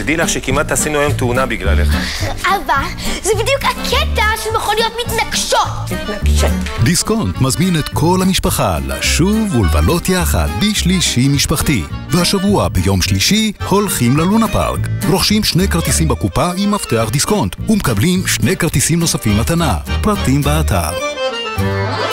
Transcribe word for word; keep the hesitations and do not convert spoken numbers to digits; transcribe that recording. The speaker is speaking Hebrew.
תדעי לך שכמעט עשינו היום תאונה בגללך. אבא, זה בדיוק הקטע של מכוניות מתנגשות. מתנגשות. דיסקונט מזמין את כל המשפחה לשוב ולבלות יחד בשלישי משפחתי. והשבוע ביום שלישי הולכים ללונה פארק. רוכשים שני כרטיסים בקופה עם מפתח דיסקונט ומקבלים שני כרטיסים נוספים מתנה. פרטים באתר.